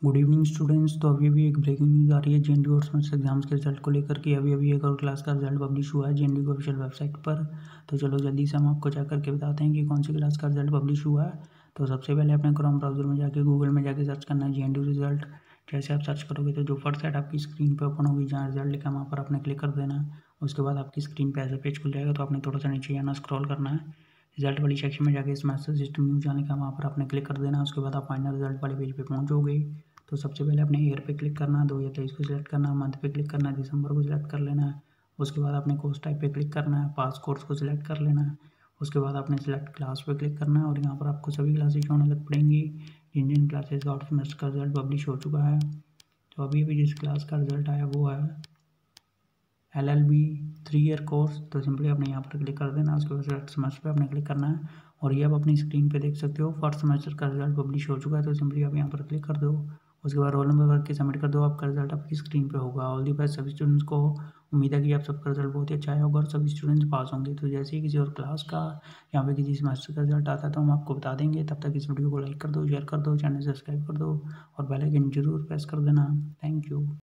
Good evening students. तो अभी एक ब्रेकिंग न्यूज़ आ रही है जेएनयू और सेमेस्टर एग्जाम्स के रिजल्ट को लेकर कि अभी एक और क्लास का रिजल्ट पब्लिश हुआ है जेएनयू की ऑफिशियल वेबसाइट पर। तो चलो जल्दी से हम आपको चेक करके बताते हैं कि कौन सी क्लास का रिजल्ट पब्लिश हुआ है। तो सबसे पहले अपने क्रोम ब्राउजर में जाके गूगल में जाके सर्च करना है जेएनयू रिजल्ट। जैसे आप सर्च करोगे तो जो फर्स्ट साइट आपकी स्क्रीन पर ओपन होगी जहाँ रिजल्ट लिखा है वहाँ पर आपने क्लिक कर देना है। उसके बाद आपकी स्क्रीन पर ऐसा पेज खुल जाएगा। तो आपने थोड़ा सा नीचे आना स्क्रॉल करना है, रिजल्ट वाली सेक्शन में जाके इस मैसेज सिस्टम न्यूज़ जाने का वहाँ पर आपने क्लिक कर देना। उसके बाद आप फाइनल रिजल्ट वाले पेज पे पहुँचोगे। तो सबसे पहले अपने ईयर पे क्लिक करना है, 2023 को सिलेक्ट करना है, मंथ पे क्लिक करना है, दिसंबर को सिलेक्ट कर लेना है। उसके बाद आपने कोर्स टाइप पे क्लिक करना है, पास कोर्स को सिलेक्ट कर लेना है। उसके बाद आपने सिलेक्ट क्लास पे क्लिक करना है और यहाँ पर आपको सभी क्लासेज होने लग पड़ेंगी। जिन जिन क्लासेज का आउट सेमेस्टर का रिजल्ट पब्लिश हो चुका है, तो अभी जिस क्लास का रिजल्ट आया वो है LLB 3 ईयर कोर्स। तो सिंपली आपने यहाँ पर क्लिक कर देना। उसके बाद सिलेक्ट सेमेस्टर पे आपने क्लिक करना है और ये आप अपनी स्क्रीन पे देख सकते हो फर्स्ट सेमेस्टर का रिजल्ट पब्लिश हो चुका है। तो सिंपली आप यहाँ पर क्लिक कर दो। उसके बाद रोल नंबर भर के सबमिट कर दो, आपका रिजल्ट आपकी स्क्रीन पे होगा। ऑल दी बेस्ट सभी स्टूडेंट्स को। उम्मीद है कि आप सबका रिजल्ट बहुत ही अच्छा आया होगा और सभी स्टूडेंट्स पास होंगे। तो जैसे ही किसी और क्लास का या फिर किसी सेमेस्टर का रिजल्ट आता है तो हम आपको बता देंगे। तब तक इस वीडियो को लाइक कर दो, शेयर कर दो, चैनल सब्सक्राइब कर दो और बेल आइकन जरूर प्रेस कर देना। Thank you.